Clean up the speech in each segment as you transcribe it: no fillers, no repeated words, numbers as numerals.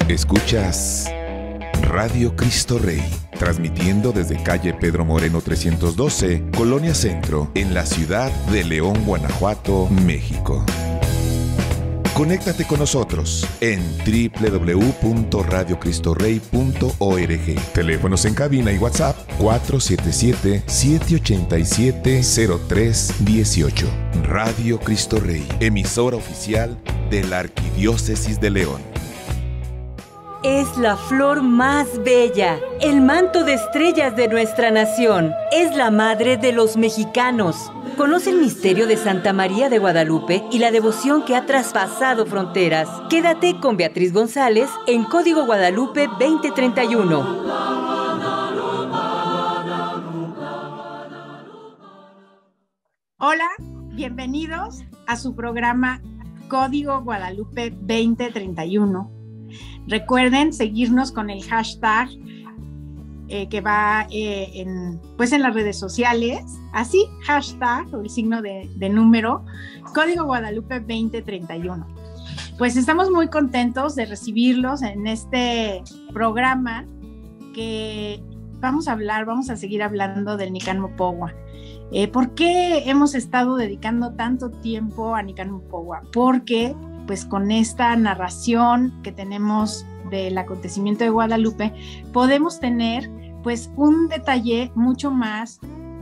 Escuchas Radio Cristo Rey, transmitiendo desde calle Pedro Moreno 312, Colonia Centro, en la ciudad de León, Guanajuato, México. Conéctate con nosotros en www.radiocristorey.org. Teléfonos en cabina y WhatsApp 477-787-0318. Radio Cristo Rey, emisora oficial de la Arquidiócesis de León. Es la flor más bella, el manto de estrellas de nuestra nación. Es la madre de los mexicanos. Conoce el misterio de Santa María de Guadalupe y la devoción que ha traspasado fronteras. Quédate con Beatriz González en Código Guadalupe 2031. Hola, bienvenidos a su programa Código Guadalupe 2031. Recuerden seguirnos con el hashtag que va en las redes sociales, así, hashtag o el signo de número, Código Guadalupe 2031. Pues estamos muy contentos de recibirlos en este programa que vamos a seguir hablando del Nican Mopogua. ¿Por qué hemos estado dedicando tanto tiempo a Nican Mopogua? Porque pues con esta narración que tenemos del acontecimiento de Guadalupe, podemos tener pues un detalle mucho más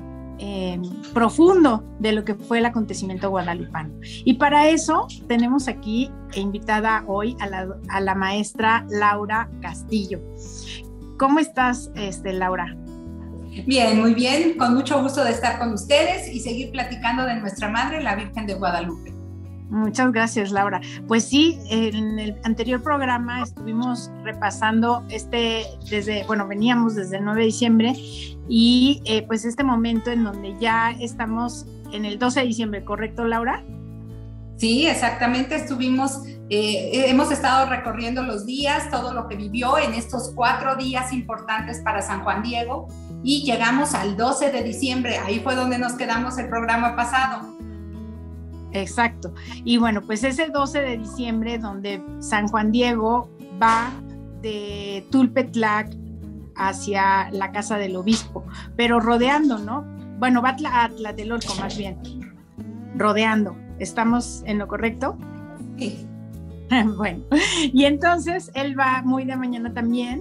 profundo de lo que fue el acontecimiento guadalupano. Y para eso tenemos aquí invitada hoy a la maestra Laura Castillo. ¿Cómo estás, Laura? Bien, muy bien, con mucho gusto de estar con ustedes y seguir platicando de nuestra Madre, la Virgen de Guadalupe. Muchas gracias, Laura. Pues sí, en el anterior programa estuvimos repasando veníamos desde el 9 de diciembre y pues este momento en donde ya estamos en el 12 de diciembre, ¿correcto, Laura? Sí, exactamente, hemos estado recorriendo los días, todo lo que vivió en estos 4 días importantes para San Juan Diego y llegamos al 12 de diciembre, ahí fue donde nos quedamos el programa pasado. Exacto. Y bueno, pues ese 12 de diciembre donde San Juan Diego va de Tulpetlac hacia la casa del obispo, pero rodeando, ¿no? Bueno, va a Tlatelolco más bien, rodeando. ¿Estamos en lo correcto? Sí. Bueno, y entonces él va muy de mañana también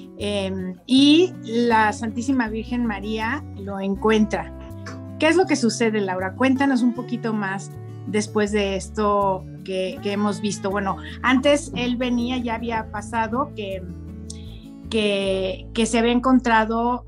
y la Santísima Virgen María lo encuentra. ¿Qué es lo que sucede, Laura? Cuéntanos un poquito más después de esto que hemos visto. Bueno, antes él venía, ya había pasado que se había encontrado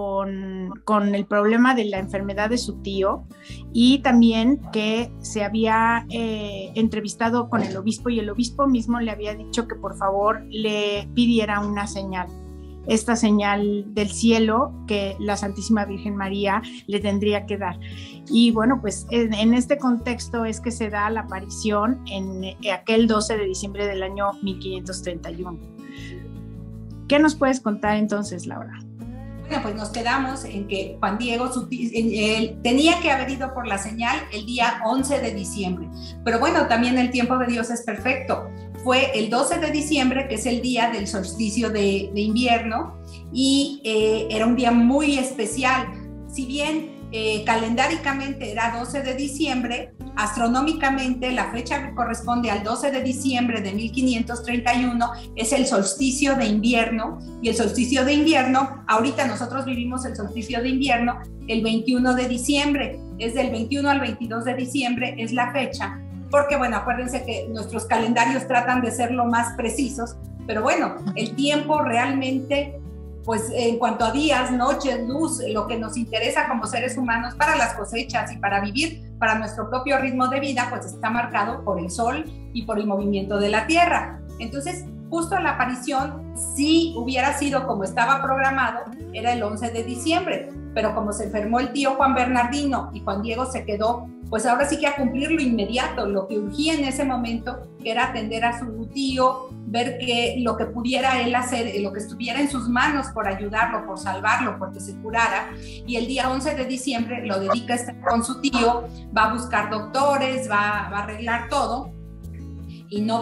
con el problema de la enfermedad de su tío y también que se había entrevistado con el obispo y el obispo mismo le había dicho que por favor le pidiera una señal. Esta señal del cielo que la Santísima Virgen María le tendría que dar. Y bueno, pues en este contexto es que se da la aparición en aquel 12 de diciembre del año 1531. ¿Qué nos puedes contar entonces, Laura? Bueno, pues nos quedamos en que Juan Diego él tenía que haber ido por la señal el día 11 de diciembre. Pero bueno, también el tiempo de Dios es perfecto. Fue el 12 de diciembre, que es el día del solsticio de invierno, y era un día muy especial. Si bien calendáricamente era 12 de diciembre, astronómicamente la fecha que corresponde al 12 de diciembre de 1531 es el solsticio de invierno, y el solsticio de invierno, ahorita nosotros vivimos el solsticio de invierno el 21 de diciembre, es del 21 al 22 de diciembre es la fecha, porque bueno, acuérdense que nuestros calendarios tratan de ser lo más precisos, pero bueno, el tiempo realmente, pues en cuanto a días, noches, luz, lo que nos interesa como seres humanos para las cosechas y para vivir, para nuestro propio ritmo de vida, pues está marcado por el sol y por el movimiento de la tierra. Entonces, justo la aparición, si hubiera sido como estaba programado, era el 11 de diciembre, pero como se enfermó el tío Juan Bernardino y Juan Diego se quedó, pues ahora sí que a cumplir lo inmediato, lo que urgía en ese momento, que era atender a su tío, ver que lo que pudiera él hacer, lo que estuviera en sus manos por ayudarlo, por salvarlo, porque se curara, y el día 11 de diciembre lo dedica a estar con su tío, va a buscar doctores, va a arreglar todo, y no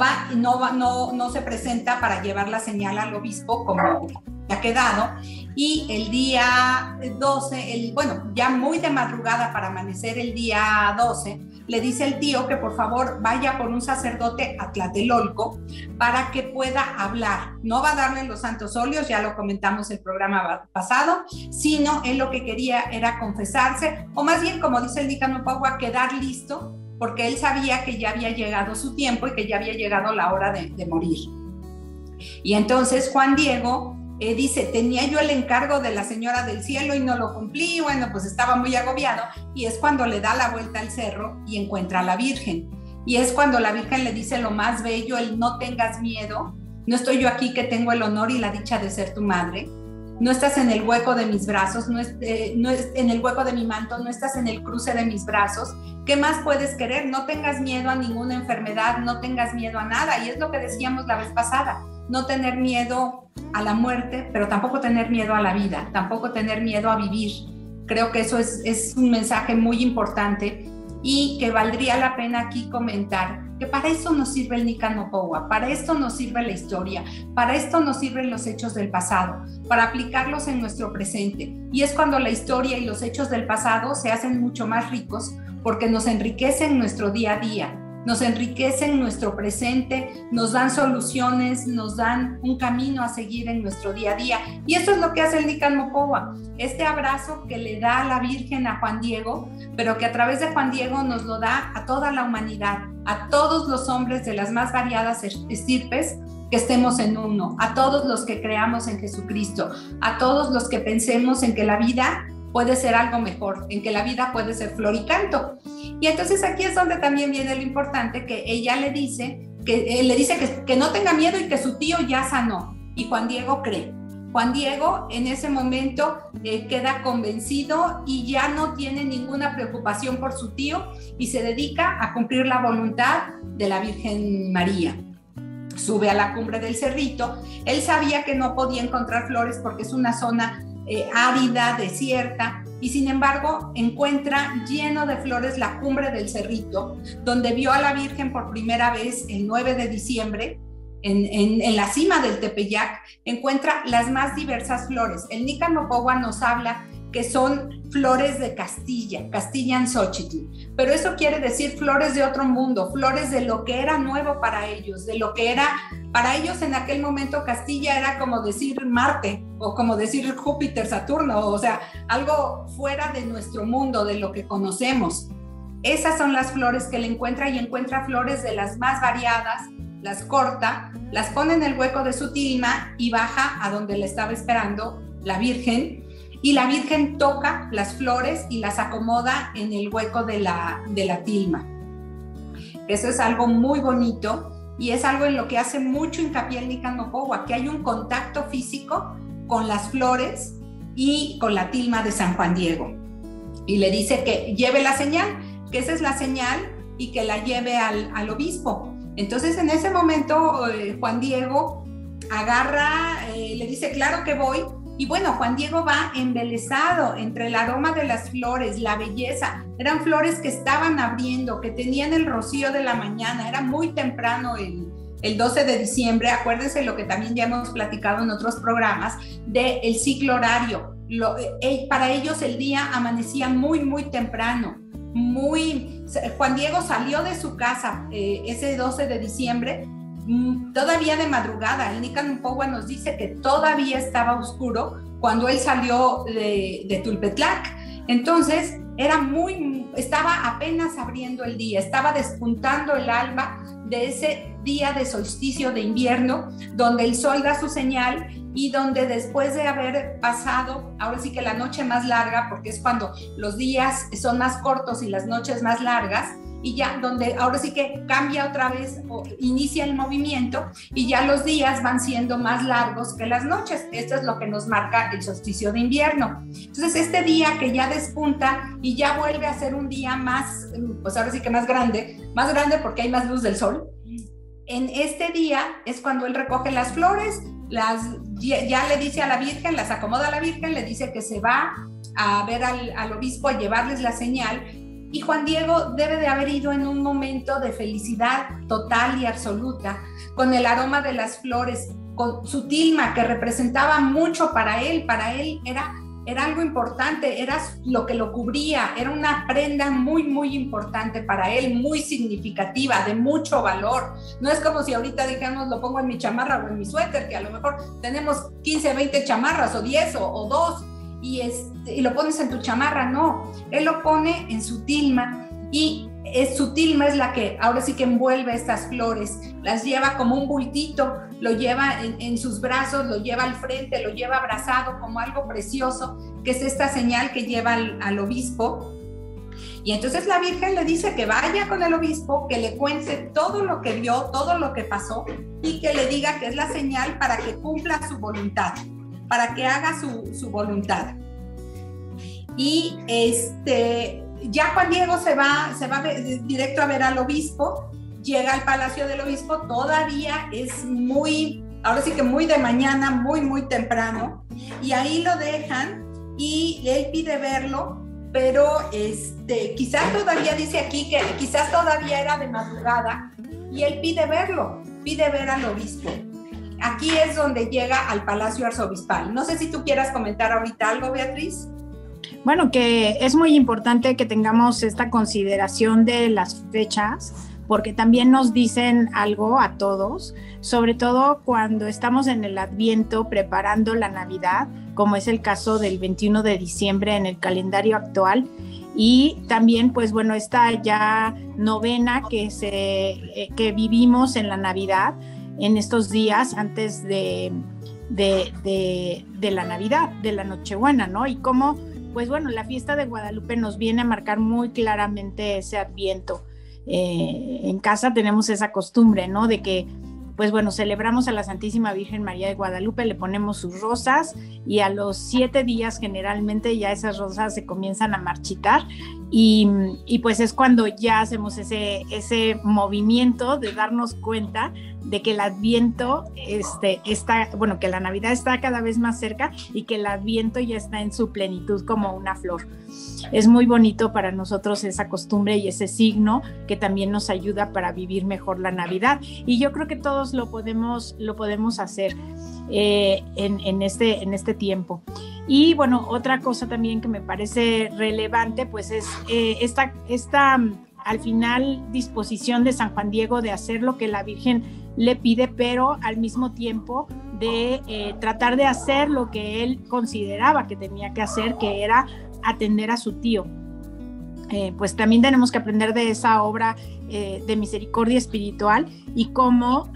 se presenta para llevar la señal al obispo como ha quedado. Y el día 12, ya muy de madrugada para amanecer el día 12, le dice el tío que por favor vaya por un sacerdote a Tlatelolco para que pueda hablar. No va a darle los santos óleos, ya lo comentamos el programa pasado, sino él lo que quería era confesarse, o más bien, como dice el Nícano Pogua, quedar listo, porque él sabía que ya había llegado su tiempo y que ya había llegado la hora de morir. Y entonces Juan Diego dice, tenía yo el encargo de la Señora del Cielo y no lo cumplí, bueno, pues estaba muy agobiado, y es cuando le da la vuelta al cerro y encuentra a la Virgen, y es cuando la Virgen le dice lo más bello, el no tengas miedo, no estoy yo aquí que tengo el honor y la dicha de ser tu madre, no estás en el hueco de mis brazos, no es en el hueco de mi manto, no estás en el cruce de mis brazos, ¿qué más puedes querer? No tengas miedo a ninguna enfermedad, no tengas miedo a nada, y es lo que decíamos la vez pasada, no tener miedo a la muerte, pero tampoco tener miedo a la vida, tampoco tener miedo a vivir. Creo que eso es un mensaje muy importante y que valdría la pena aquí comentar, que para esto nos sirve el Nícano Pogua, para esto nos sirve la historia, para esto nos sirven los hechos del pasado, para aplicarlos en nuestro presente. Y es cuando la historia y los hechos del pasado se hacen mucho más ricos porque nos enriquecen nuestro día a día, nos enriquecen nuestro presente, nos dan soluciones, nos dan un camino a seguir en nuestro día a día. Y esto es lo que hace el Nícano Pogua, este abrazo que le da a la Virgen a Juan Diego, pero que a través de Juan Diego nos lo da a toda la humanidad, a todos los hombres de las más variadas estirpes, que estemos en uno, a todos los que creamos en Jesucristo, a todos los que pensemos en que la vida puede ser algo mejor, en que la vida puede ser flor y canto. Y entonces aquí es donde también viene lo importante, que ella le dice que no tenga miedo y que su tío ya sanó. Y Juan Diego cree. Juan Diego en ese momento queda convencido y ya no tiene ninguna preocupación por su tío y se dedica a cumplir la voluntad de la Virgen María. Sube a la cumbre del cerrito. Él sabía que no podía encontrar flores porque es una zona árida, desierta, y sin embargo encuentra lleno de flores la cumbre del cerrito, donde vio a la Virgen por primera vez el 9 de diciembre, en la cima del Tepeyac, encuentra las más diversas flores. El Nícano Pogua nos habla que son flores de Castilla, Castillanxochitl, pero eso quiere decir flores de otro mundo, flores de lo que era nuevo para ellos, de lo que era, para ellos en aquel momento Castilla era como decir Marte, o como decir Júpiter, Saturno, o sea, algo fuera de nuestro mundo, de lo que conocemos. Esas son las flores que él encuentra, y encuentra flores de las más variadas, las corta, las pone en el hueco de su tilma y baja a donde le estaba esperando la Virgen, y la Virgen toca las flores y las acomoda en el hueco de la tilma. Eso es algo muy bonito y es algo en lo que hace mucho hincapié el Nícano Pogua, que hay un contacto físico con las flores y con la tilma de San Juan Diego. Y le dice que lleve la señal, que esa es la señal, y que la lleve al obispo. Entonces en ese momento Juan Diego agarra, le dice claro que voy. Y bueno, Juan Diego va embelesado entre el aroma de las flores, la belleza. Eran flores que estaban abriendo, que tenían el rocío de la mañana. Era muy temprano el 12 de diciembre. Acuérdense lo que también ya hemos platicado en otros programas del ciclo horario. Para ellos el día amanecía muy, muy temprano. Juan Diego salió de su casa ese 12 de diciembre, todavía de madrugada. El Nícano Pogua nos dice que todavía estaba oscuro cuando él salió de Tulpetlac. Entonces estaba apenas abriendo el día, estaba despuntando el alba de ese día de solsticio de invierno, donde el sol da su señal y donde después de haber pasado, ahora sí que la noche más larga, porque es cuando los días son más cortos y las noches más largas, y ya donde ahora sí que cambia otra vez, o inicia el movimiento, y ya los días van siendo más largos que las noches. Esto es lo que nos marca el solsticio de invierno. Entonces este día que ya despunta y ya vuelve a ser un día más, pues ahora sí que más grande porque hay más luz del sol, en este día es cuando él recoge las flores, ya le dice a la Virgen, las acomoda a la Virgen, le dice que se va a ver al obispo a llevarles la señal. Y Juan Diego debe de haber ido en un momento de felicidad total y absoluta, con el aroma de las flores, con su tilma que representaba mucho para él era algo importante, era lo que lo cubría, era una prenda muy, muy importante para él, muy significativa, de mucho valor. No es como si ahorita digamos lo pongo en mi chamarra o en mi suéter, que a lo mejor tenemos 15, 20 chamarras o 10 o 2 y lo pones en tu chamarra. No, él lo pone en su tilma y su tilma es la que ahora sí que envuelve estas flores, las lleva como un bultito, lo lleva en sus brazos, lo lleva al frente, lo lleva abrazado como algo precioso, que es esta señal que lleva al obispo. Y entonces la Virgen le dice que vaya con el obispo, que le cuente todo lo que vio, todo lo que pasó, y que le diga que es la señal para que cumpla su voluntad, para que haga su voluntad. Y ya Juan Diego se va directo a ver al obispo, llega al palacio del obispo, todavía es ahora sí que muy de mañana, muy, muy temprano, y ahí lo dejan y él pide verlo, pero quizás todavía dice aquí que quizás todavía era de madrugada, y él pide verlo, pide ver al obispo. Aquí es donde llega al palacio arzobispal. No sé si tú quieras comentar ahorita algo, Beatriz. Bueno, que es muy importante que tengamos esta consideración de las fechas, porque también nos dicen algo a todos, sobre todo cuando estamos en el Adviento preparando la Navidad, como es el caso del 21 de diciembre en el calendario actual, y también, pues bueno, esta ya novena que vivimos en la Navidad, en estos días antes de la Navidad, de la Nochebuena, ¿no? Y cómo, pues bueno, la fiesta de Guadalupe nos viene a marcar muy claramente ese Adviento. En casa tenemos esa costumbre, ¿no? De que, pues bueno, celebramos a la Santísima Virgen María de Guadalupe, le ponemos sus rosas y a los 7 días generalmente ya esas rosas se comienzan a marchitar y pues es cuando ya hacemos ese movimiento de darnos cuenta de que el Adviento que la Navidad está cada vez más cerca y que el Adviento ya está en su plenitud como una flor. Es muy bonito para nosotros esa costumbre y ese signo que también nos ayuda para vivir mejor la Navidad. Y yo creo que todos lo podemos hacer en este tiempo. Y bueno, otra cosa también que me parece relevante, pues es esta al final disposición de San Juan Diego de hacer lo que la Virgen le pide, pero al mismo tiempo de tratar de hacer lo que él consideraba que tenía que hacer, que era atender a su tío. Pues también tenemos que aprender de esa obra de misericordia espiritual y cómo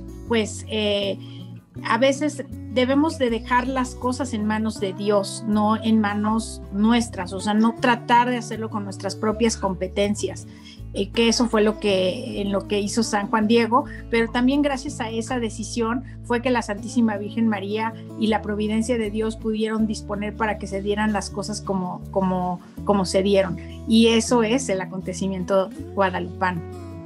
a veces debemos de dejar las cosas en manos de Dios, no en manos nuestras, o sea, no tratar de hacerlo con nuestras propias competencias, que eso fue lo que hizo San Juan Diego, pero también gracias a esa decisión fue que la Santísima Virgen María y la providencia de Dios pudieron disponer para que se dieran las cosas como se dieron, y eso es el acontecimiento guadalupano.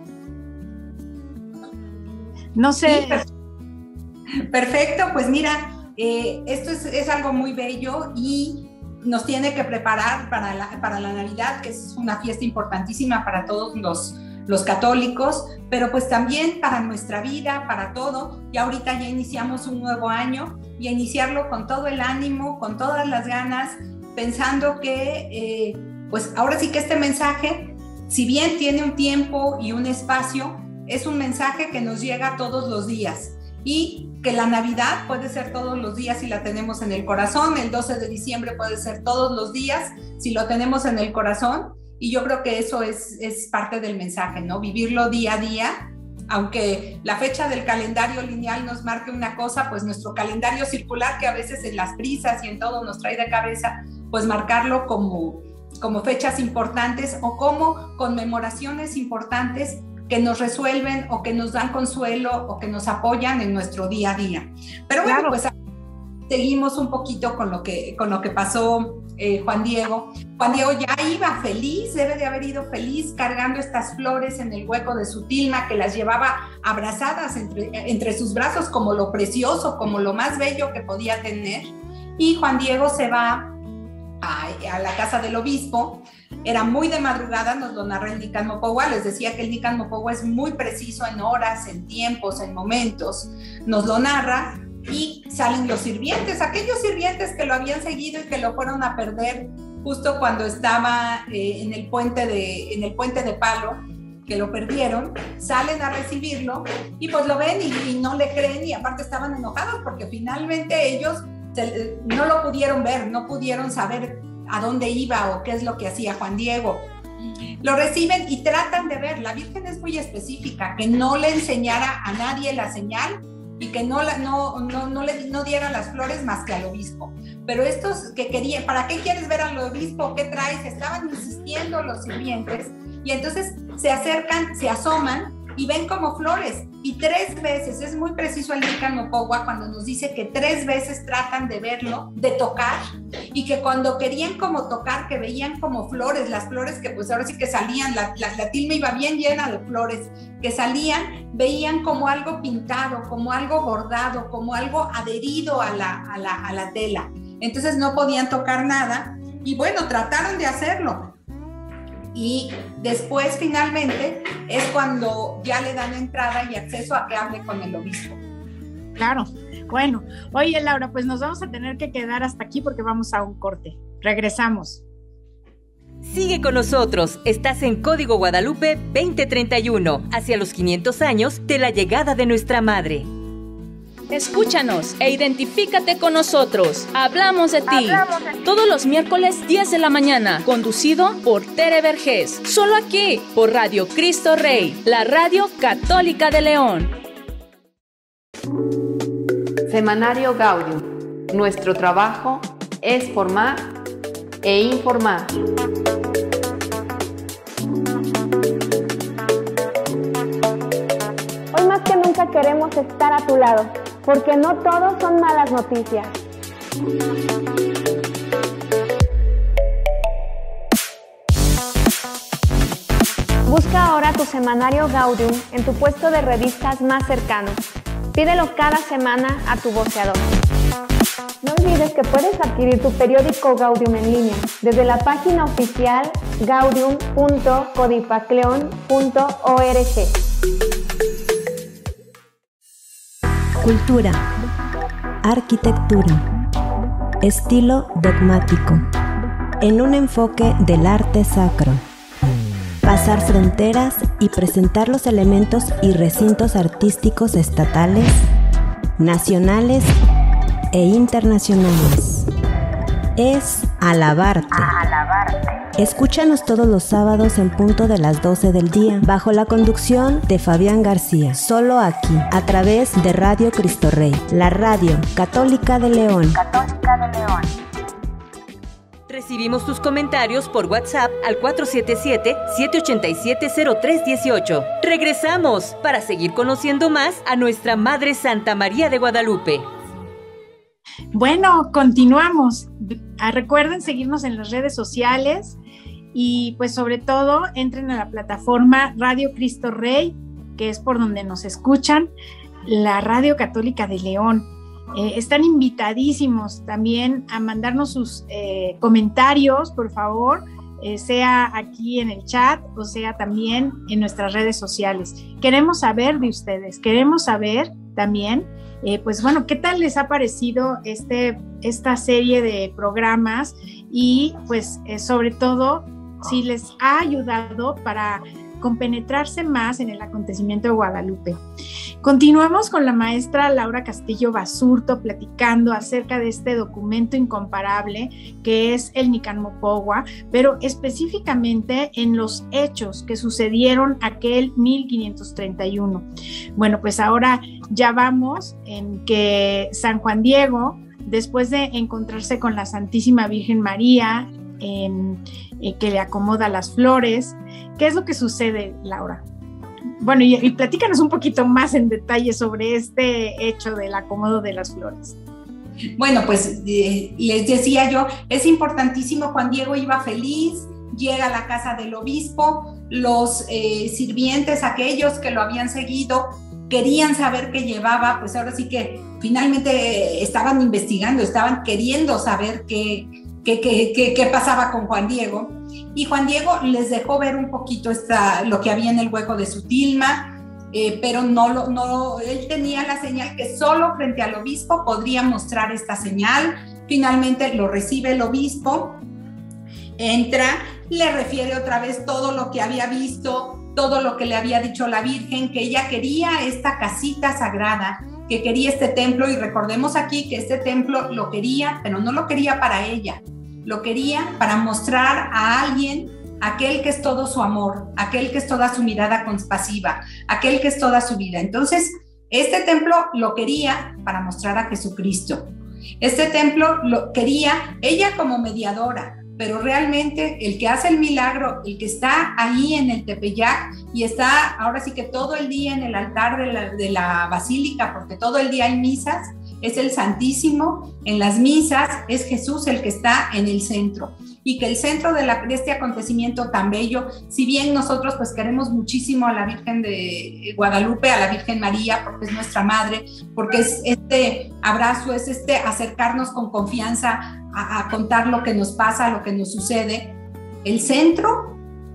No sé... Sí, perfecto, pues mira, esto es algo muy bello y nos tiene que preparar para la Navidad, que es una fiesta importantísima para todos los católicos, pero pues también para nuestra vida, para todo. Y ahorita ya iniciamos un nuevo año y a iniciarlo con todo el ánimo, con todas las ganas, pensando que pues ahora sí que este mensaje, si bien tiene un tiempo y un espacio, es un mensaje que nos llega todos los días. Y que la Navidad puede ser todos los días si la tenemos en el corazón, el 12 de diciembre puede ser todos los días si lo tenemos en el corazón, y yo creo que eso es parte del mensaje, ¿no? Vivirlo día a día, aunque la fecha del calendario lineal nos marque una cosa, pues nuestro calendario circular, que a veces en las prisas y en todo nos trae de cabeza, pues marcarlo como fechas importantes o como conmemoraciones importantes que nos resuelven o que nos dan consuelo o que nos apoyan en nuestro día a día. Pero bueno, claro, pues seguimos un poquito con lo que pasó Juan Diego. Juan Diego ya iba feliz, debe de haber ido feliz cargando estas flores en el hueco de su tilma, que las llevaba abrazadas entre sus brazos como lo precioso, como lo más bello que podía tener. Y Juan Diego se va a la casa del obispo. era muy de madrugada, nos lo narra el Nican Mopogua. Les decía que el Nican Mopogua es muy preciso en horas, en tiempos, en momentos, nos lo narra, y salen los sirvientes, aquellos sirvientes que lo habían seguido y que lo fueron a perder justo cuando estaba en el puente de Palo, que lo perdieron, salen a recibirlo y pues lo ven y no le creen, y aparte estaban enojados porque finalmente ellos no lo pudieron ver, no pudieron saber a dónde iba o qué es lo que hacía Juan Diego. Lo reciben y tratan de ver. La Virgen es muy específica, que no le enseñara a nadie la señal y que no diera las flores más que al obispo. Pero estos que querían, ¿para qué quieres ver al obispo? ¿Qué traes? Estaban insistiendo los sirvientes, y entonces se acercan, se asoman y ven como flores. Y 3 veces, es muy preciso el Nican Mopogua cuando nos dice que 3 veces tratan de verlo, de tocar, y que cuando querían como tocar, que veían como flores, las flores que pues ahora sí que salían, la tilma iba bien llena de flores, que salían, veían como algo pintado, como algo bordado, como algo adherido a la tela. Entonces no podían tocar nada, y bueno, trataron de hacerlo. Y después finalmente es cuando ya le dan entrada y acceso a que hable con el obispo. Claro. Bueno, oye Laura, pues nos vamos a tener que quedar hasta aquí porque vamos a un corte. Regresamos. Sigue con nosotros, estás en Código Guadalupe 2031, hacia los 500 años de la llegada de nuestra Madre. Escúchanos e identifícate con nosotros. Hablamos de ti. Todos los miércoles 10 de la mañana, conducido por Tere Vergés. Solo aquí, por Radio Cristo Rey, la radio católica de León. Semanario Gaudium. Nuestro trabajo es formar e informar. Hoy más que nunca queremos estar a tu lado, porque no todo son malas noticias. Busca ahora tu semanario Gaudium en tu puesto de revistas más cercano. Pídelo cada semana a tu voceador. No olvides que puedes adquirir tu periódico Gaudium en línea desde la página oficial gaudium.codipacleon.org. Cultura, arquitectura, estilo dogmático, en un enfoque del arte sacro. Pasar fronteras y presentar los elementos y recintos artísticos estatales, nacionales e internacionales. Es alabarte. Escúchanos todos los sábados en punto de las 12 del día, bajo la conducción de Fabián García, solo aquí, a través de Radio Cristo Rey, la radio católica de León. Recibimos tus comentarios por WhatsApp al 477-787-0318. Regresamos para seguir conociendo más a nuestra Madre Santa María de Guadalupe. Bueno, continuamos. Recuerden seguirnos en las redes sociales y pues sobre todo entren a la plataforma Radio Cristo Rey, que es por donde nos escuchan, la Radio Católica de León. Están invitadísimos también a mandarnos sus comentarios, por favor, sea aquí en el chat o sea también en nuestras redes sociales. Queremos saber de ustedes, queremos saber también, pues bueno, ¿qué tal les ha parecido esta serie de programas? Y pues sobre todo, si les ha ayudado para compenetrarse más en el acontecimiento de Guadalupe. Continuamos con la maestra Laura Castillo Basurto platicando acerca de este documento incomparable que es el Nican Mopogua, pero específicamente en los hechos que sucedieron aquel 1531. Bueno, pues ahora ya vamos en que San Juan Diego, después de encontrarse con la Santísima Virgen María, que le acomoda las flores. ¿Qué es lo que sucede, Laura? Bueno, y platícanos un poquito más en detalle sobre este hecho del acomodo de las flores. Bueno, pues les decía yo, es importantísimo. Juan Diego iba feliz, llega a la casa del obispo, los sirvientes, aquellos que lo habían seguido, querían saber qué llevaba, pues ahora sí que finalmente estaban investigando, estaban queriendo saber qué pasaba con Juan Diego. y Juan Diego les dejó ver un poquito lo que había en el hueco de su tilma, pero él tenía la señal que solo frente al obispo podría mostrar esta señal. Finalmente lo recibe el obispo, entra, le refiere otra vez todo lo que había visto, todo lo que le había dicho la Virgen, que ella quería esta casita sagrada, que quería este templo, y recordemos aquí que este templo lo quería, pero no lo quería para ella, lo quería para mostrar a alguien, aquel que es todo su amor, aquel que es toda su mirada compasiva, aquel que es toda su vida. Entonces, este templo lo quería para mostrar a Jesucristo. Este templo lo quería ella como mediadora, pero realmente el que hace el milagro, el que está ahí en el Tepeyac y está ahora sí que todo el día en el altar de la basílica, porque todo el día hay misas, es el Santísimo. En las misas es Jesús el que está en el centro, y que el centro de este acontecimiento tan bello, si bien nosotros pues queremos muchísimo a la Virgen de Guadalupe, a la Virgen María, porque es nuestra madre, porque es este abrazo, es este acercarnos con confianza a contar lo que nos pasa, lo que nos sucede, el centro,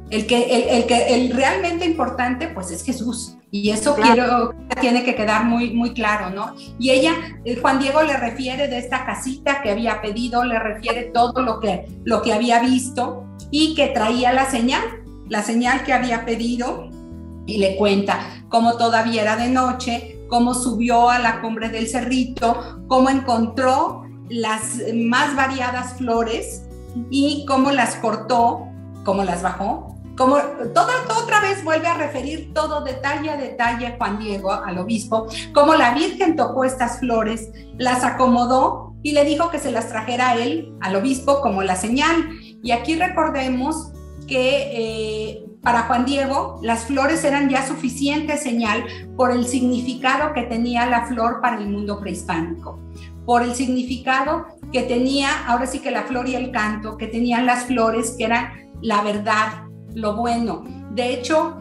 el realmente importante pues es Jesús. Y eso claro, tiene que quedar muy, muy claro, ¿no? Y Juan Diego le refiere de esta casita que había pedido, le refiere todo lo que había visto, y que traía la señal que había pedido, y le cuenta cómo todavía era de noche, cómo subió a la cumbre del cerrito, cómo encontró las más variadas flores y cómo las cortó, cómo las bajó. Como otra vez vuelve a referir todo detalle a detalle Juan Diego al obispo, cómo la Virgen tocó estas flores, las acomodó y le dijo que se las trajera a él, al obispo, como la señal. Y aquí recordemos que para Juan Diego las flores eran ya suficiente señal por el significado que tenía la flor para el mundo prehispánico, por el significado que tenía, ahora sí que la flor y el canto, que tenían las flores, que eran la verdad, lo bueno. De hecho,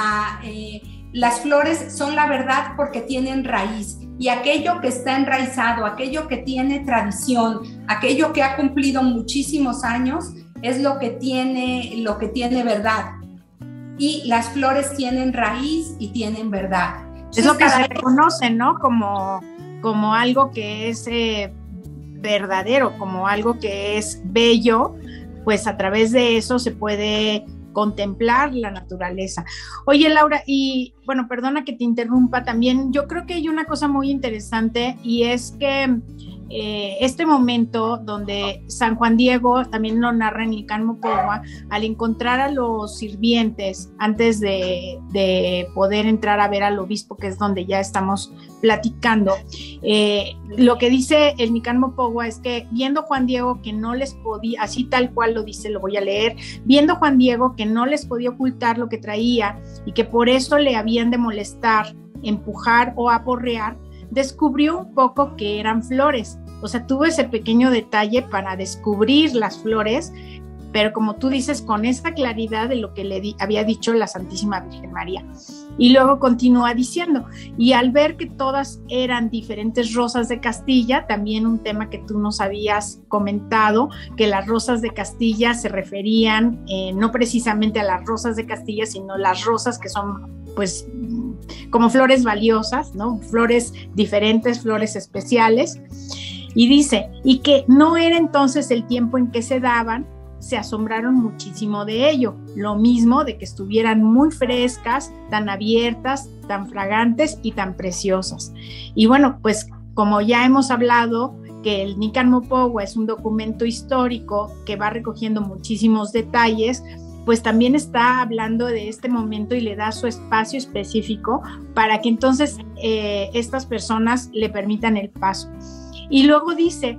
las flores son la verdad porque tienen raíz, y aquello que está enraizado, aquello que tiene tradición, aquello que ha cumplido muchísimos años, es lo que tiene verdad. Y las flores tienen raíz y tienen verdad. Es lo que se reconoce, ¿no? Como algo que es verdadero, como algo que es bello, pues a través de eso se puede contemplar la naturaleza. Oye, Laura, y bueno, perdona que te interrumpa también, yo creo que hay una cosa muy interesante, y es que este momento donde San Juan Diego, también lo narra en Nicán Mopogua, al encontrar a los sirvientes antes de poder entrar a ver al obispo, que es donde ya estamos platicando, lo que dice el Nicán Mopogua es que viendo Juan Diego que no les podía, así tal cual lo dice, lo voy a leer, viendo Juan Diego que no les podía ocultar lo que traía y que por eso le habían de molestar, empujar o aporrear, descubrió un poco que eran flores. O sea, tuvo ese pequeño detalle para descubrir las flores, pero como tú dices, con esa claridad de lo que le había dicho la Santísima Virgen María. Y luego continúa diciendo, y al ver que todas eran diferentes rosas de Castilla, también un tema que tú nos habías comentado, que las rosas de Castilla se referían no precisamente a las rosas de Castilla, sino las rosas que son pues como flores valiosas, ¿no? Flores diferentes, flores especiales. Y dice, y que no era entonces el tiempo en que se daban, se asombraron muchísimo de ello, lo mismo de que estuvieran muy frescas, tan abiertas, tan fragantes y tan preciosas. Y bueno, pues como ya hemos hablado, que el Nicán Mopogua es un documento histórico que va recogiendo muchísimos detalles, pues también está hablando de este momento y le da su espacio específico para que entonces estas personas le permitan el paso. Y luego dice,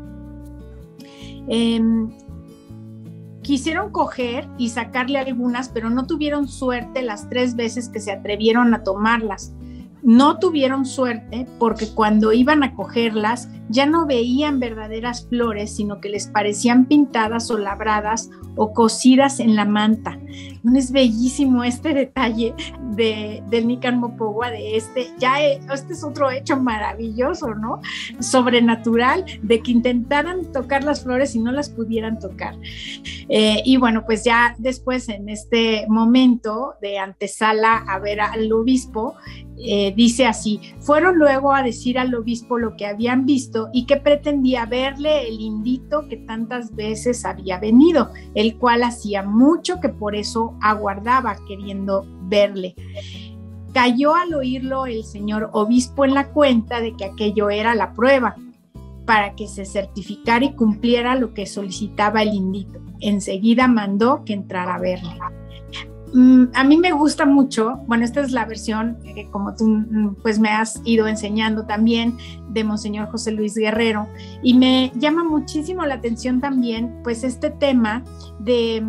quisieron coger y sacarle algunas, pero no tuvieron suerte las 3 veces que se atrevieron a tomarlas. No tuvieron suerte porque cuando iban a cogerlas ya no veían verdaderas flores, sino que les parecían pintadas o labradas o cosidas en la manta. Es bellísimo este detalle del Nican Mopogua, este es otro hecho maravilloso, ¿no? Sobrenatural, de que intentaran tocar las flores y no las pudieran tocar. Y bueno, pues ya después, en este momento de antesala a ver al obispo, dice así: fueron luego a decir al obispo lo que habían visto y que pretendía verle el indito que tantas veces había venido, el cual hacía mucho que por eso aguardaba queriendo verle. Cayó al oírlo el señor obispo en la cuenta de que aquello era la prueba, para que se certificara y cumpliera lo que solicitaba el indito. Enseguida mandó que entrara a verle. A mí me gusta mucho, bueno, esta es la versión como tú pues me has ido enseñando también, de Monseñor José Luis Guerrero, y me llama muchísimo la atención también pues este tema de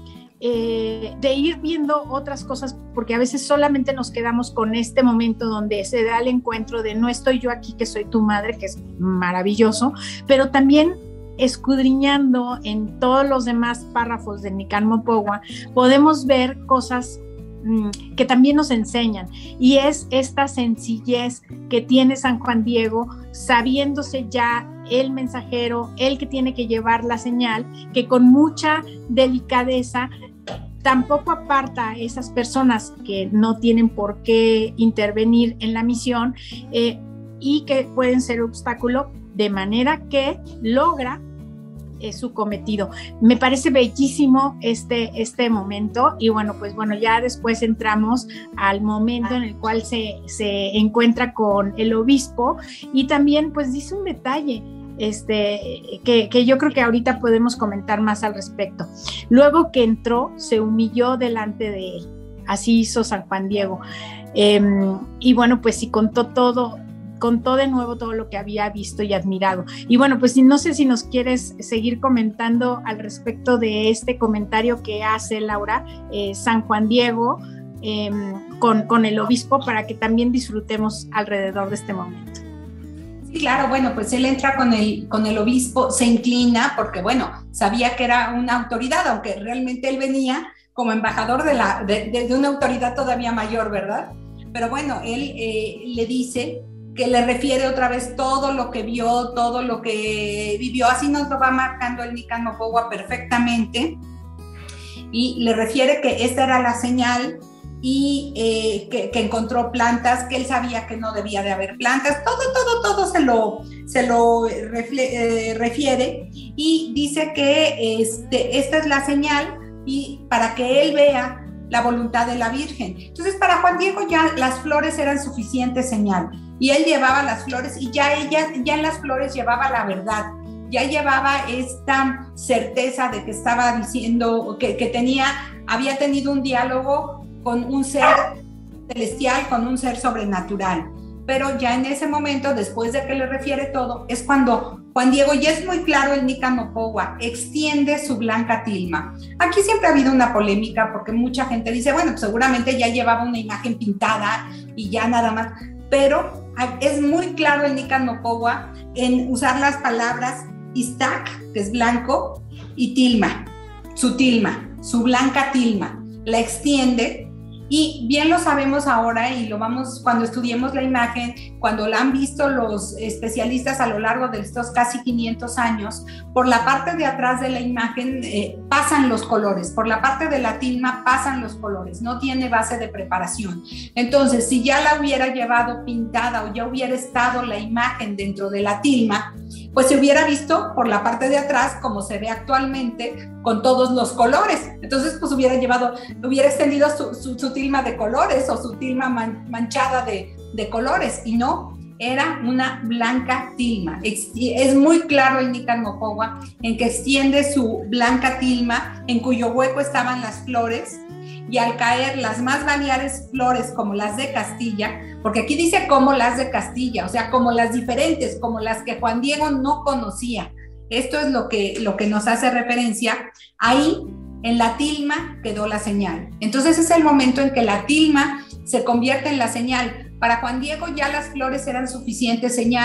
ir viendo otras cosas, porque a veces solamente nos quedamos con este momento donde se da el encuentro de no estoy yo aquí que soy tu madre, que es maravilloso, pero también escudriñando en todos los demás párrafos de Nican Mopogua podemos ver cosas que también nos enseñan, y es esta sencillez que tiene San Juan Diego, sabiéndose ya el mensajero, el que tiene que llevar la señal, que con mucha delicadeza tampoco aparta a esas personas que no tienen por qué intervenir en la misión y que pueden ser obstáculo, de manera que logra su cometido. Me parece bellísimo este momento, y bueno, pues bueno, ya después entramos al momento en el cual se encuentra con el obispo, y también pues dice un detalle que yo creo que ahorita podemos comentar más al respecto. Luego que entró, se humilló delante de él. Así hizo San Juan Diego. Y bueno, pues sí, contó de nuevo todo lo que había visto y admirado. Y bueno, pues no sé si nos quieres seguir comentando al respecto de este comentario que hace Laura, San Juan Diego, con el obispo, para que también disfrutemos alrededor de este momento. Sí, claro, bueno, pues él entra con el obispo, se inclina porque, bueno, sabía que era una autoridad, aunque realmente él venía como embajador de una autoridad todavía mayor, ¿verdad? Pero bueno, él le dice que le refiere otra vez todo lo que vio, todo lo que vivió, así nos lo va marcando el Nican Mopogua perfectamente, y le refiere que esta era la señal, y que encontró plantas, que él sabía que no debía de haber plantas, todo se lo refiere, y dice que esta es la señal, y para que él vea la voluntad de la Virgen. Entonces para Juan Diego ya las flores eran suficiente señal, y él llevaba las flores, y ya en las flores llevaba la verdad, ya llevaba esta certeza de que estaba diciendo que había tenido un diálogo con un ser celestial, con un ser sobrenatural. Pero ya en ese momento, después de que le refiere todo, es cuando Juan Diego, ya es muy claro el Nican Mopogua, extiende su blanca tilma. Aquí siempre ha habido una polémica, porque mucha gente dice, bueno, pues seguramente ya llevaba una imagen pintada y ya nada más, pero es muy claro el Nican Mopogua en usar las palabras Iztac, que es blanco, y tilma, su blanca tilma, la extiende. Y bien lo sabemos ahora, y lo vamos cuando estudiemos la imagen, cuando la han visto los especialistas a lo largo de estos casi 500 años, por la parte de atrás de la imagen pasan los colores, por la parte de la tilma pasan los colores, no tiene base de preparación. Entonces, si ya la hubiera llevado pintada o ya hubiera estado la imagen dentro de la tilma, pues se hubiera visto por la parte de atrás como se ve actualmente, con todos los colores. Entonces pues hubiera extendido su tilma de colores, o su tilma manchada de colores, y no, era una blanca tilma. Es muy claro el Nican Mopogua en que extiende su blanca tilma, en cuyo hueco estaban las flores, y al caer las más variadas flores como las de Castilla, porque aquí dice como las de Castilla, o sea, como las diferentes, como las que Juan Diego no conocía. Esto es lo que nos hace referencia. Ahí en la tilma quedó la señal. Entonces es el momento en que la tilma se convierte en la señal. Para Juan Diego ya las flores eran suficiente señal,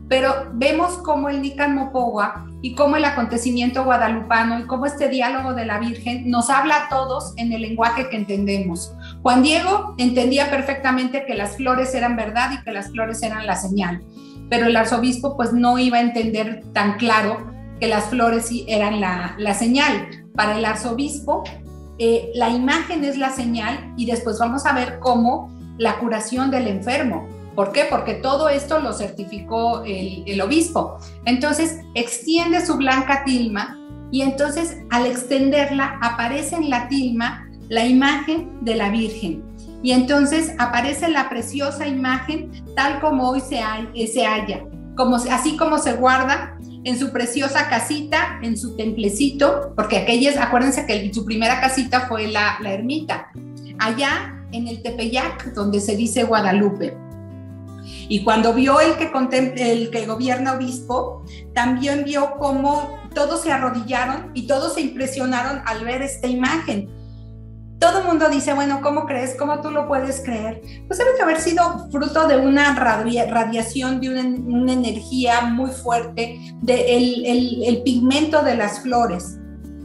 pero vemos cómo el Nican Mopogua y cómo el acontecimiento guadalupano y cómo este diálogo de la Virgen nos habla a todos en el lenguaje que entendemos. Juan Diego entendía perfectamente que las flores eran verdad y que las flores eran la señal, pero el arzobispo pues no iba a entender tan claro que las flores sí eran la señal. Para el arzobispo, la imagen es la señal, y después vamos a ver cómo la curación del enfermo. ¿Por qué? Porque todo esto lo certificó el obispo. Entonces extiende su blanca tilma, y entonces al extenderla aparece en la tilma la imagen de la Virgen, y entonces aparece la preciosa imagen tal como hoy se halla, así como se guarda en su preciosa casita, en su templecito, porque acuérdense que su primera casita fue la ermita, allá en el Tepeyac, donde se dice Guadalupe. Y cuando vio el que gobierna obispo, también vio cómo todos se arrodillaron y todos se impresionaron al ver esta imagen. Todo el mundo dice, bueno, ¿cómo crees? ¿Cómo tú lo puedes creer? Pues debe de haber sido fruto de una radiación, de una energía muy fuerte, el pigmento de las flores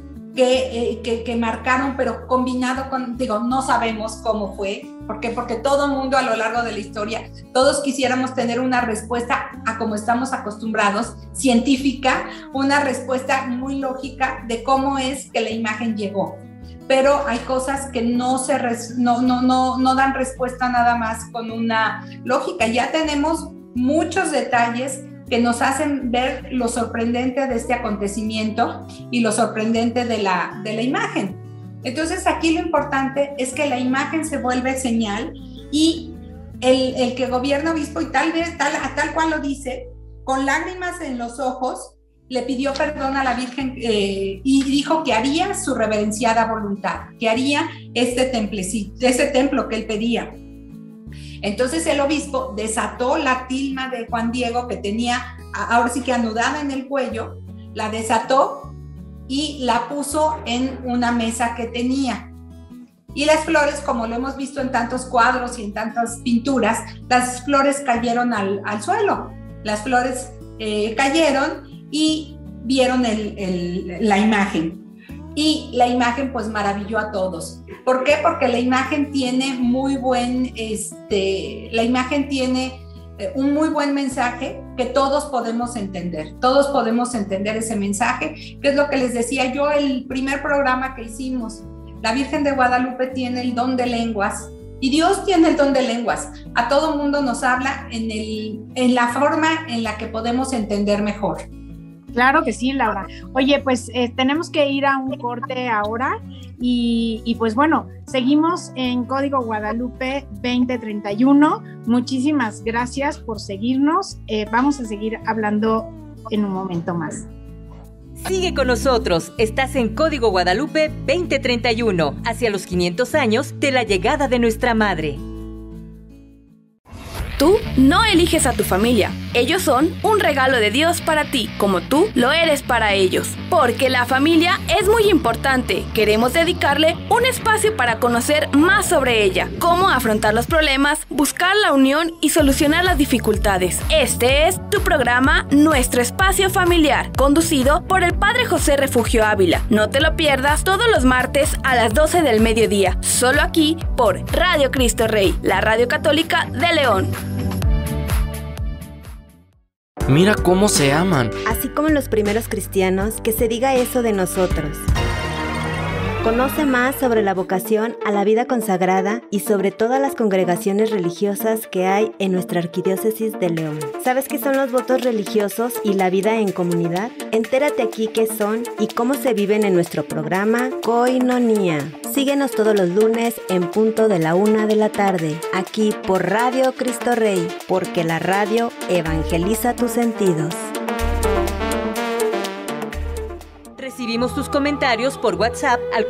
que marcaron, pero combinado con, no sabemos cómo fue. ¿Por qué? Porque todo el mundo a lo largo de la historia, todos quisiéramos tener una respuesta a como estamos acostumbrados, científica, una respuesta muy lógica de cómo es que la imagen llegó. Pero hay cosas que no dan respuesta nada más con una lógica. Ya tenemos muchos detalles que nos hacen ver lo sorprendente de este acontecimiento y lo sorprendente de la imagen. Entonces aquí lo importante es que la imagen se vuelve señal, y el que gobierna obispo, y tal cual lo dice, con lágrimas en los ojos, le pidió perdón a la Virgen y dijo que haría su reverenciada voluntad, que haría este templo que él pedía. Entonces el obispo desató la tilma de Juan Diego, que tenía ahora sí que anudada en el cuello, la desató y la puso en una mesa que tenía. Y las flores, como lo hemos visto en tantos cuadros y en tantas pinturas, las flores cayeron al suelo. Las flores cayeron y vieron la imagen. Y la imagen pues maravilló a todos. ¿Por qué? Porque la imagen tiene un muy buen mensaje que todos podemos entender. Todos podemos entender ese mensaje, que es lo que les decía yo el primer programa que hicimos. La Virgen de Guadalupe tiene el don de lenguas, y Dios tiene el don de lenguas. A todo mundo nos habla en la forma en la que podemos entender mejor. Claro que sí, Laura. Oye, pues tenemos que ir a un corte ahora y pues bueno, seguimos en Código Guadalupe 2031. Muchísimas gracias por seguirnos. Vamos a seguir hablando en un momento más. Sigue con nosotros, estás en Código Guadalupe 2031, hacia los 500 años de la llegada de nuestra Madre. Tú no eliges a tu familia. Ellos son un regalo de Dios para ti, como tú lo eres para ellos. Porque la familia es muy importante. Queremos dedicarle un espacio para conocer más sobre ella, cómo afrontar los problemas, buscar la unión y solucionar las dificultades. Este es tu programa Nuestro Espacio Familiar, conducido por el Padre José Refugio Ávila. No te lo pierdas todos los martes a las 12 del mediodía, solo aquí por Radio Cristo Rey, la radio católica de León. Mira cómo se aman. Así como en los primeros cristianos, que se diga eso de nosotros. Conoce más sobre la vocación a la vida consagrada y sobre todas las congregaciones religiosas que hay en nuestra arquidiócesis de León. ¿Sabes qué son los votos religiosos y la vida en comunidad? Entérate aquí qué son y cómo se viven en nuestro programa Koinonía. Síguenos todos los lunes en punto de la 1 de la tarde, aquí por Radio Cristo Rey, porque la radio evangeliza tus sentidos. Recibimos tus comentarios por WhatsApp al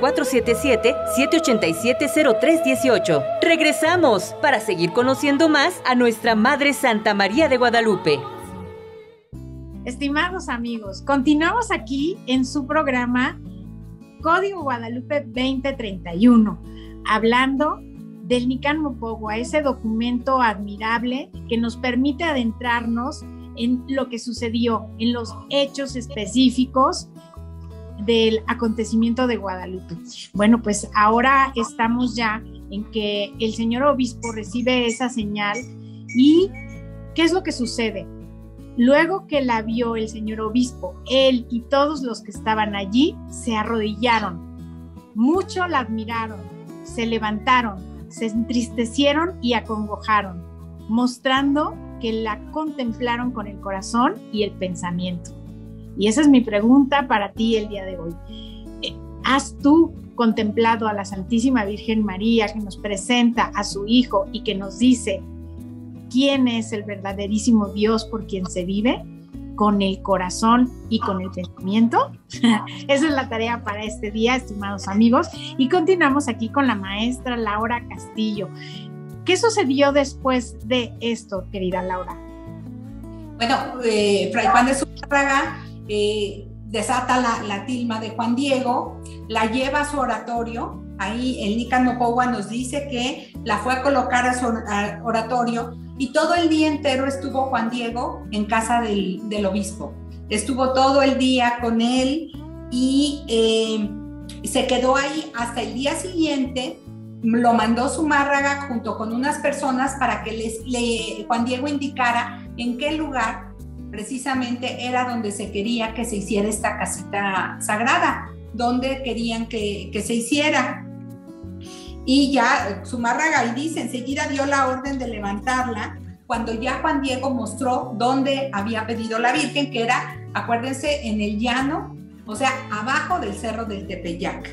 477-787-0318. Regresamos para seguir conociendo más a nuestra Madre Santa María de Guadalupe. Estimados amigos, continuamos aquí en su programa Código Guadalupe 2031, hablando del Nican Mopogua, ese documento admirable que nos permite adentrarnos en lo que sucedió, en los hechos específicos del acontecimiento de Guadalupe. Bueno, pues ahora estamos ya en que el señor obispo recibe esa señal y ¿qué es lo que sucede? Luego que la vio el señor obispo, él y todos los que estaban allí se arrodillaron. Mucho la admiraron, se levantaron, se entristecieron y acongojaron, mostrando que la contemplaron con el corazón y el pensamiento. Y esa es mi pregunta para ti el día de hoy. ¿Has tú contemplado a la Santísima Virgen María, que nos presenta a su Hijo y que nos dice quién es el verdaderísimo Dios por quien se vive? Con el corazón y con el pensamiento. Esa es la tarea para este día, estimados amigos. Y continuamos aquí con la maestra Laura Castillo. ¿Qué sucedió después de esto, querida Laura? Bueno, Fray Juan de Zumárraga desata la tilma de Juan Diego, la lleva a su oratorio. Ahí el Nícano Pogua nos dice que la fue a colocar a su oratorio y todo el día entero estuvo Juan Diego en casa del obispo. Estuvo todo el día con él y se quedó ahí hasta el día siguiente. Lo mandó Zumárraga junto con unas personas para que Juan Diego indicara en qué lugar precisamente era donde se quería que se hiciera esta casita sagrada, donde querían que se hiciera. Y ya Zumárraga, y dice, enseguida dio la orden de levantarla, cuando ya Juan Diego mostró dónde había pedido la Virgen, que era, acuérdense, en el llano, o sea, abajo del cerro del Tepeyac.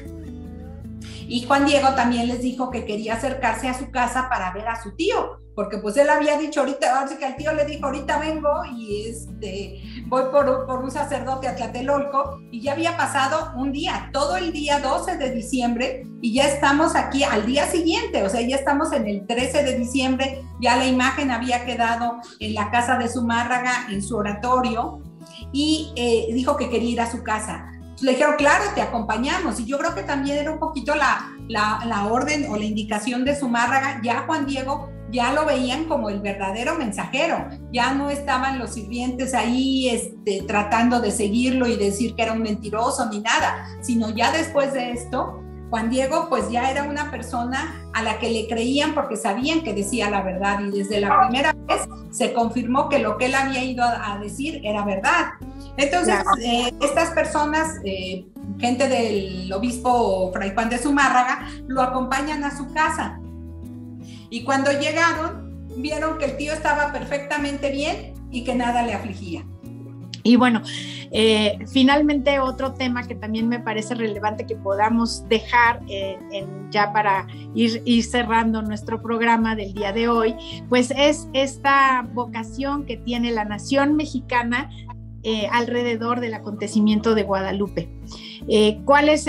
Y Juan Diego también les dijo que quería acercarse a su casa para ver a su tío, porque pues él había dicho ahorita, así que el tío le dijo, ahorita vengo y voy por un sacerdote a Tlatelolco, y ya había pasado un día, todo el día 12 de diciembre, y ya estamos aquí al día siguiente, o sea, ya estamos en el 13 de diciembre, ya la imagen había quedado en la casa de Zumárraga, en su oratorio, y dijo que quería ir a su casa. Le dijeron, claro, te acompañamos, y yo creo que también era un poquito la orden o la indicación de Zumárraga. Ya Juan Diego ya lo veían como el verdadero mensajero, ya no estaban los sirvientes ahí tratando de seguirlo y decir que era un mentiroso ni nada, sino ya después de esto, Juan Diego pues ya era una persona a la que le creían porque sabían que decía la verdad, y desde la primera vez se confirmó que lo que él había ido a decir era verdad. Entonces, estas personas, gente del obispo Fray Juan de Zumárraga, lo acompañan a su casa. Y cuando llegaron, vieron que el tío estaba perfectamente bien y que nada le afligía. Y bueno, finalmente otro tema que también me parece relevante que podamos dejar ya para ir cerrando nuestro programa del día de hoy, pues es esta vocación que tiene la nación mexicana alrededor del acontecimiento de Guadalupe. ¿Cuál es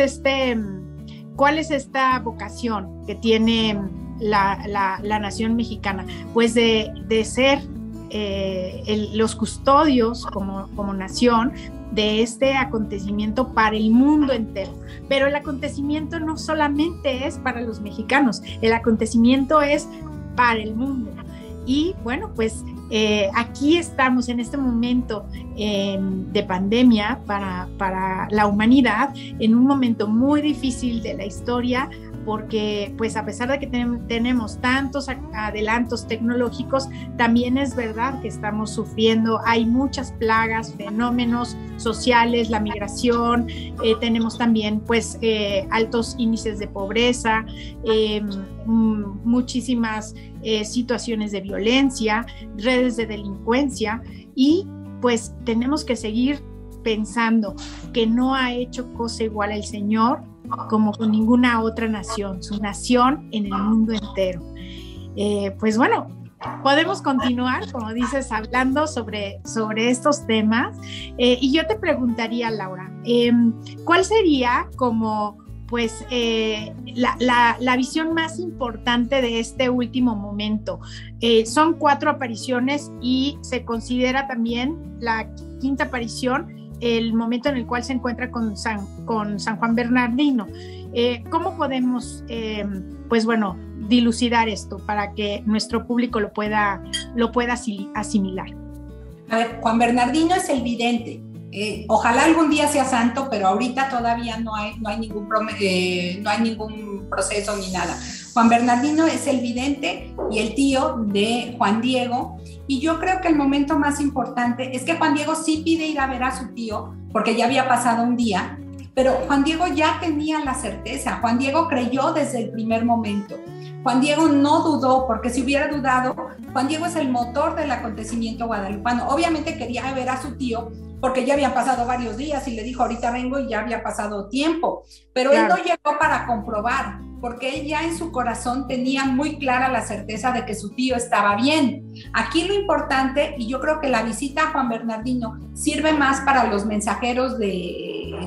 esta vocación que tiene la nación mexicana? Pues de ser los custodios como nación de este acontecimiento para el mundo entero. Pero el acontecimiento no solamente es para los mexicanos, el acontecimiento es para el mundo. Y bueno, pues aquí estamos en este momento de pandemia para la humanidad, en un momento muy difícil de la historia, porque pues a pesar de que tenemos tantos adelantos tecnológicos, también es verdad que estamos sufriendo, hay muchas plagas, fenómenos sociales, la migración, tenemos también pues altos índices de pobreza, muchísimas situaciones de violencia, redes de delincuencia, y pues tenemos que seguir pensando que no ha hecho cosa igual el Señor como con ninguna otra nación, su nación en el mundo entero. Pues bueno, podemos continuar, como dices, hablando sobre estos temas, y yo te preguntaría, Laura, ¿cuál sería como pues la visión más importante de este último momento? Son 4 apariciones y se considera también la quinta aparición el momento en el cual se encuentra con San Juan Bernardino. ¿Cómo podemos, pues bueno, dilucidar esto para que nuestro público lo pueda asimilar? A ver, Juan Bernardino es el vidente. Ojalá algún día sea santo, pero ahorita todavía no hay ningún proceso ni nada. Juan Bernardino es el vidente y el tío de Juan Diego, y yo creo que el momento más importante es que Juan Diego sí pide ir a ver a su tío, porque ya había pasado un día, pero Juan Diego ya tenía la certeza. Juan Diego creyó desde el primer momento. Juan Diego no dudó, porque si hubiera dudado, Juan Diego es el motor del acontecimiento guadalupano. Obviamente quería ver a su tío, porque ya habían pasado varios días y le dijo, ahorita vengo, y ya había pasado tiempo. Pero claro, él no llegó para comprobar, porque él ya en su corazón tenía muy clara la certeza de que su tío estaba bien. Aquí lo importante, y yo creo que la visita a Juan Bernardino sirve más para los mensajeros de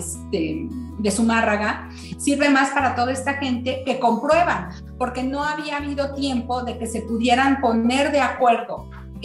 Zumárraga, sirve más para toda esta gente que comprueban, porque no había habido tiempo de que se pudieran poner de acuerdo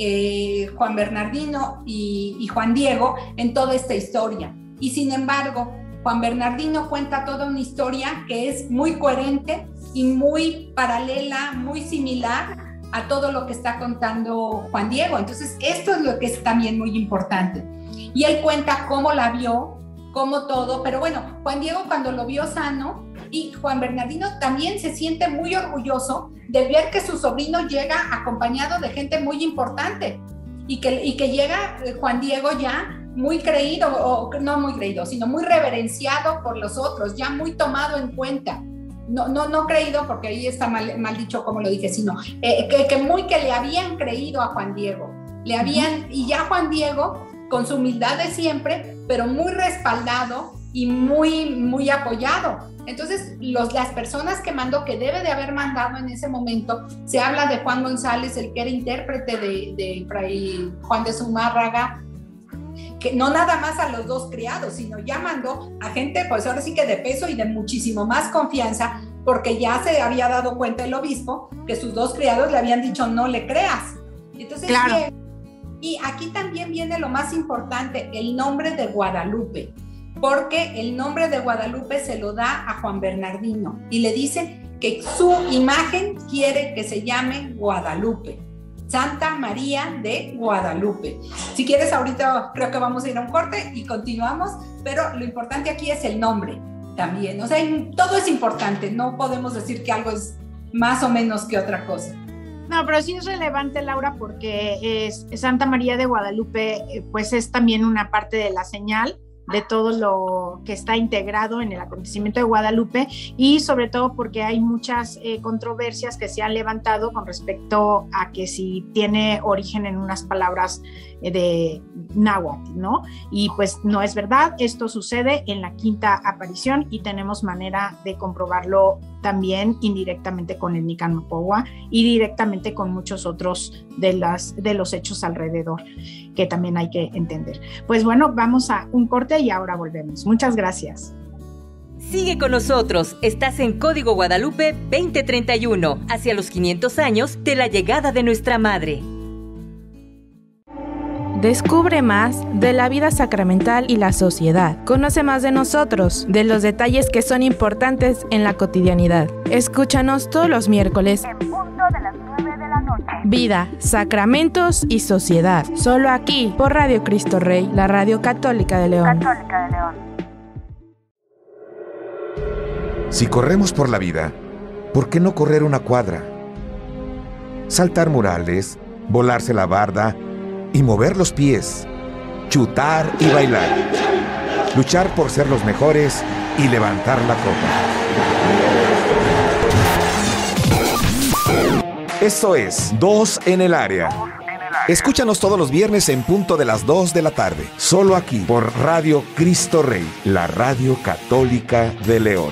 Juan Bernardino y Juan Diego en toda esta historia. Y sin embargo, Juan Bernardino cuenta toda una historia que es muy coherente y muy paralela, muy similar a todo lo que está contando Juan Diego. Entonces, esto es lo que es también muy importante. Y él cuenta cómo la vio, cómo todo, pero bueno, Juan Diego cuando lo vio sano, y Juan Bernardino también se siente muy orgulloso de ver que su sobrino llega acompañado de gente muy importante, y que llega Juan Diego ya muy creído, o no muy creído, sino muy reverenciado por los otros, ya muy tomado en cuenta. No creído, porque ahí está mal dicho como lo dije, sino que le habían creído a Juan Diego, y ya Juan Diego, con su humildad de siempre, pero muy respaldado y muy apoyado. Entonces, las personas que mandó, que debe de haber mandado en ese momento, se habla de Juan González, el que era intérprete de Fray Juan de Zumárraga, que no nada más a los dos criados, sino ya mandó a gente, pues ahora sí que de peso y de muchísimo más confianza, porque ya se había dado cuenta el obispo que sus dos criados le habían dicho no le creas. Entonces, claro. Y aquí también viene lo más importante, el nombre de Guadalupe, porque el nombre de Guadalupe se lo da a Juan Bernardino y le dice que su imagen quiere que se llame Guadalupe, Santa María de Guadalupe. Si quieres, ahorita creo que vamos a ir a un corte y continuamos, pero lo importante aquí es el nombre también. O sea, todo es importante, no podemos decir que algo es más o menos que otra cosa. No, pero sí es relevante, Laura, porque Santa María de Guadalupe pues es también una parte de la señal de todo lo que está integrado en el acontecimiento de Guadalupe, y sobre todo porque hay muchas controversias que se han levantado con respecto a que si tiene origen en unas palabras de náhuatl, ¿no? Y pues no es verdad, esto sucede en la quinta aparición y tenemos manera de comprobarlo también indirectamente con el Nicanor y directamente con muchos otros de los hechos alrededor que también hay que entender. Pues bueno, vamos a un corte y ahora volvemos. Muchas gracias. Sigue con nosotros, estás en Código Guadalupe 2031, hacia los 500 años de la llegada de nuestra Madre. Descubre más de la vida sacramental y la sociedad. Conoce más de nosotros, de los detalles que son importantes en la cotidianidad. Escúchanos todos los miércoles en punto de las 9 de la noche. Vida, sacramentos y sociedad. Solo aquí, por Radio Cristo Rey, la radio católica de León. Si corremos por la vida, ¿por qué no correr una cuadra? Saltar murales, volarse la barda y mover los pies, chutar y bailar, luchar por ser los mejores y levantar la copa. Eso es 2 en el área. Escúchanos todos los viernes en punto de las 2 de la tarde, solo aquí por Radio Cristo Rey, la radio católica de León.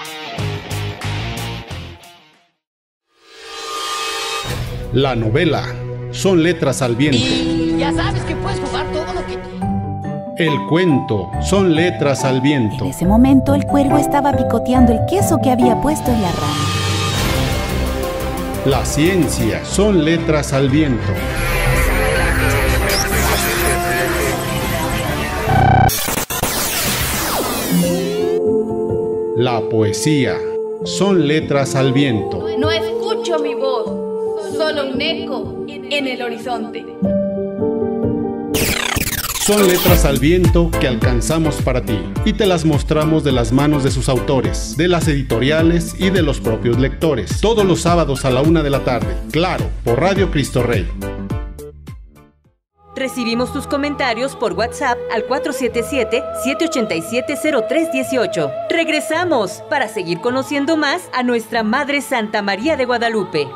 La novela Son letras al viento. Y ya sabes que puedes jugar todo lo que... El cuento Son letras al viento. En ese momento el cuervo estaba picoteando el queso que había puesto en la rama. La ciencia Son letras al viento. La poesía Son letras al viento. No escucho mi voz, solo un eco en el horizonte. Son letras al viento que alcanzamos para ti y te las mostramos de las manos de sus autores, de las editoriales y de los propios lectores. Todos los sábados a la 1 de la tarde, claro, por Radio Cristo Rey. Recibimos tus comentarios por WhatsApp al 477-787-0318. Regresamos para seguir conociendo más a nuestra Madre Santa María de Guadalupe.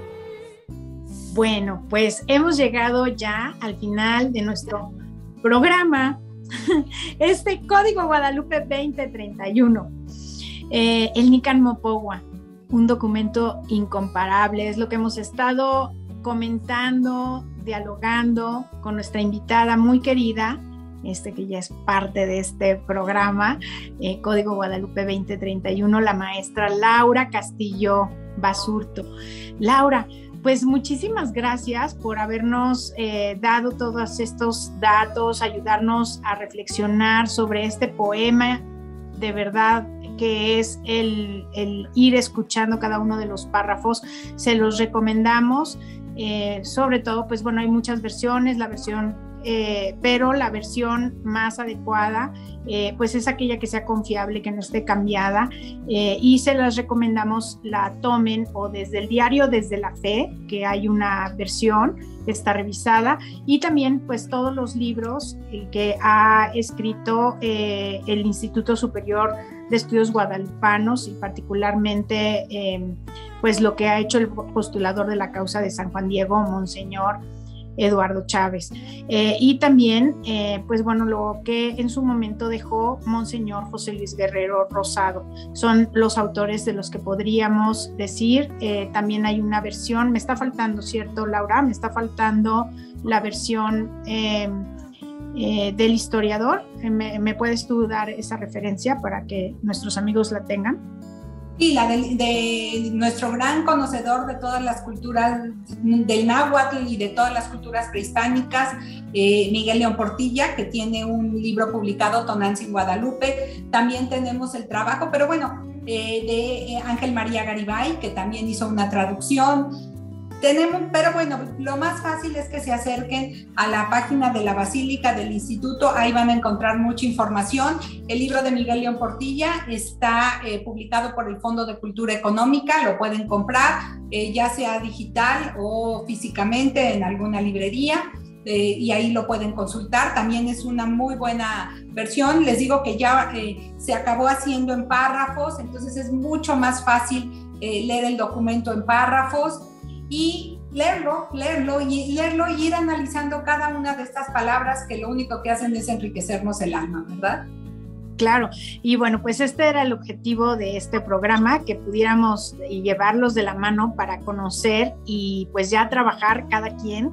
Bueno, pues hemos llegado ya al final de nuestro programa, este Código Guadalupe 2031. El Nican Mopogua, un documento incomparable, es lo que hemos estado comentando, dialogando con nuestra invitada muy querida, que ya es parte de este programa, Código Guadalupe 2031, la maestra Laura Castillo Basurto. Laura, pues muchísimas gracias por habernos dado todos estos datos, ayudarnos a reflexionar sobre este poema, de verdad que es el ir escuchando cada uno de los párrafos. Se los recomendamos. Sobre todo, pues bueno, hay muchas versiones, pero la versión más adecuada pues es aquella que sea confiable, que no esté cambiada, y se las recomendamos la tomen o desde el diario Desde la Fe, que hay una versión que está revisada, y también pues todos los libros que ha escrito el Instituto Superior de Estudios Guadalupanos, y particularmente pues lo que ha hecho el postulador de la causa de San Juan Diego, Monseñor Eduardo Chávez, y también pues bueno, lo que en su momento dejó Monseñor José Luis Guerrero Rosado. Son los autores de los que podríamos decir. También hay una versión, me está faltando, ¿cierto, Laura? Me está faltando la versión del historiador. ¿Me puedes tú dar esa referencia para que nuestros amigos la tengan? Sí, la de nuestro gran conocedor de todas las culturas del náhuatl y de todas las culturas prehispánicas, Miguel León Portilla, que tiene un libro publicado, Tonantzin Guadalupe. También tenemos el trabajo, pero bueno, de Ángel María Garibay, que también hizo una traducción. Pero bueno, lo más fácil es que se acerquen a la página de la Basílica del Instituto, ahí van a encontrar mucha información. El libro de Miguel León Portilla está publicado por el Fondo de Cultura Económica, lo pueden comprar, ya sea digital o físicamente en alguna librería, y ahí lo pueden consultar. También es una muy buena versión. Les digo que ya se acabó haciendo en párrafos, entonces es mucho más fácil leer el documento en párrafos y leerlo y ir analizando cada una de estas palabras que lo único que hacen es enriquecernos el alma, ¿verdad? Claro, y bueno, pues este era el objetivo de este programa, que pudiéramos llevarlos de la mano para conocer y pues ya trabajar cada quien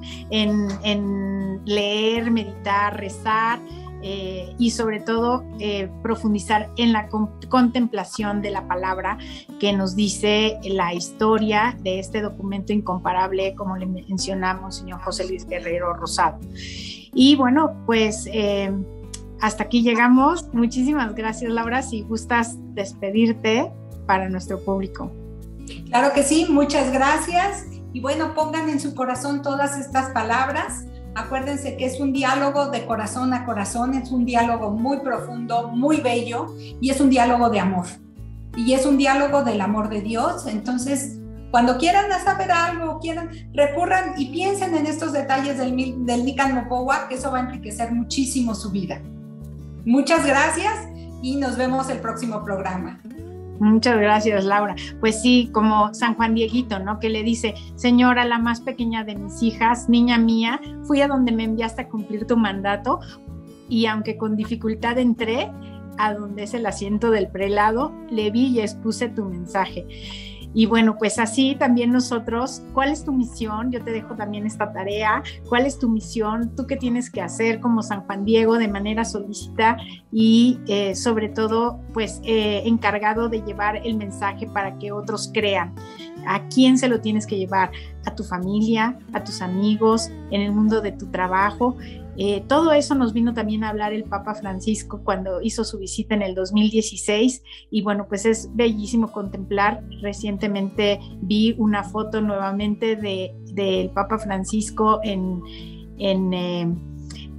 en leer, meditar, rezar, y sobre todo profundizar en la contemplación de la palabra que nos dice la historia de este documento incomparable, como le mencionamos, señor José Luis Guerrero Rosado. Y bueno, pues hasta aquí llegamos. Muchísimas gracias, Laura. Si gustas despedirte para nuestro público. Claro que sí, muchas gracias. Y bueno, pongan en su corazón todas estas palabras. Acuérdense que es un diálogo de corazón a corazón, es un diálogo muy profundo, muy bello, y es un diálogo de amor. Y es un diálogo del amor de Dios. Entonces, cuando quieran saber algo, recurran y piensen en estos detalles del Nican Mopogua, que eso va a enriquecer muchísimo su vida. Muchas gracias y nos vemos el próximo programa. Muchas gracias, Laura. Pues sí, como San Juan Dieguito, ¿no? Que le dice: Señora, la más pequeña de mis hijas, niña mía, fui a donde me enviaste a cumplir tu mandato, y aunque con dificultad entré a donde es el asiento del prelado, le vi y expuse tu mensaje. Y bueno, pues así también nosotros, ¿cuál es tu misión? Yo te dejo también esta tarea. ¿Cuál es tu misión? ¿Tú qué tienes que hacer como San Juan Diego de manera solícita y sobre todo, pues encargado de llevar el mensaje para que otros crean? ¿A quién se lo tienes que llevar? ¿A tu familia? ¿A tus amigos? ¿En el mundo de tu trabajo? Todo eso nos vino también a hablar el Papa Francisco cuando hizo su visita en el 2016, y bueno, pues es bellísimo contemplar. Recientemente vi una foto nuevamente del Papa Francisco en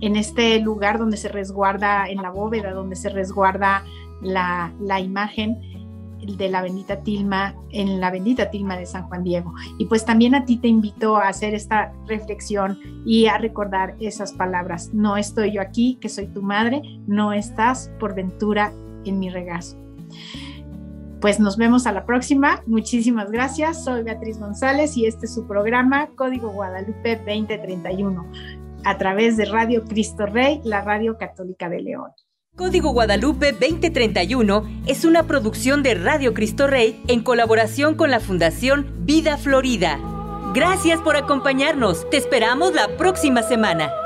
en este lugar donde se resguarda, en la bóveda donde se resguarda la imagen de la bendita tilma, en la bendita tilma de San Juan Diego. Y pues también a ti te invito a hacer esta reflexión y a recordar esas palabras: no estoy yo aquí, que soy tu madre, no estás por ventura en mi regazo. Pues nos vemos a la próxima. Muchísimas gracias. Soy Beatriz González y este es su programa Código Guadalupe 2031 a través de Radio Cristo Rey, la Radio Católica de León. Código Guadalupe 2031 es una producción de Radio Cristo Rey en colaboración con la Fundación Vida Florida. Gracias por acompañarnos. Te esperamos la próxima semana.